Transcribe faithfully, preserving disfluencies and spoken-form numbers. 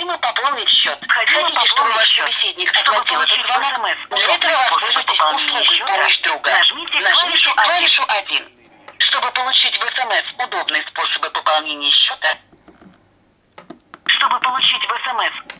Необходимо пополнить счет. Хотите, Хотите, чтобы ваш собеседник оплатил этот звонок? Для этого воспользуйтесь услугой «Помощь друга». Нажмите клавишу один. Чтобы получить в СМС удобные способы пополнения счета, Чтобы получить в СМС